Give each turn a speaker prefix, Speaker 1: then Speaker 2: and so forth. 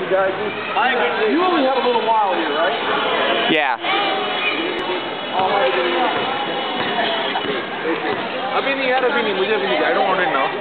Speaker 1: guys. You only have a little while here, right?
Speaker 2: Yeah.
Speaker 1: अभी नहीं यार, अभी नहीं, मुझे अभी नहीं, I don't want it now.